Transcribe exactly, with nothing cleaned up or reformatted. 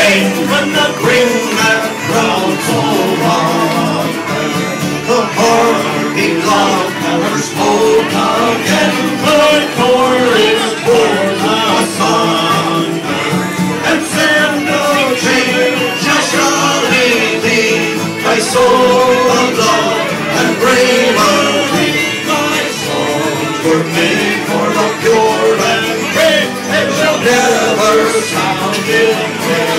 rain when the bring that crowd so long. The party love never spoke again. The chorus poured the sun. And send a change shall surely be my soul of love and bravery. My songs were made for the pure and brave, and shall never sound in vain.